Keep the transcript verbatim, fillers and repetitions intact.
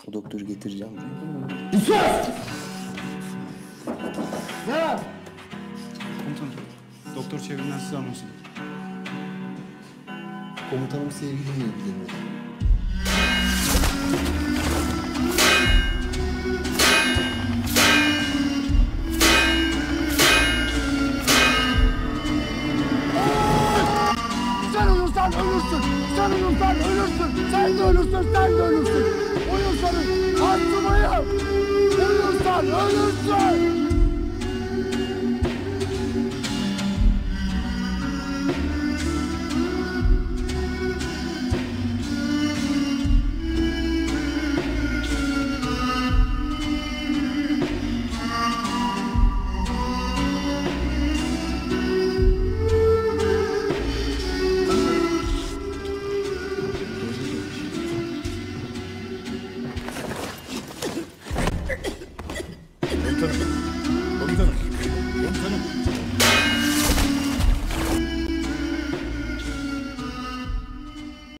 O doktoru getireceğim. Sus! Ne var? Komutanım, doktor çevrimden sizi anonsunu. Komutanım sevgilimle ilgileniyor. Sen olursan ölürsün. Sen olursan ölürsün. Sen de ölürsün. Sen de ölürsün. Uyursan asmayı. Uyursan ölürsün. Komutanım, komutanım, komutanım.